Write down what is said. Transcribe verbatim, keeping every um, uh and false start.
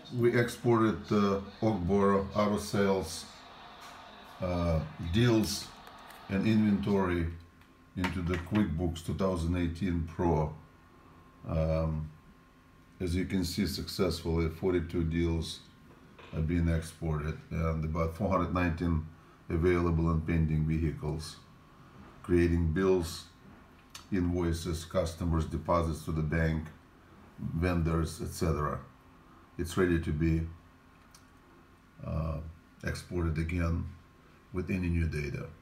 we exported uh, Ogboro auto sales uh, deals and inventory into the QuickBooks two thousand eighteen Pro. Um, as you can see, successfully forty-two deals are being exported and about four hundred nineteen available and pending vehicles, creating bills, invoices, customers, deposits to the bank, vendors, et cetera. It's ready to be uh, exported again with any new data.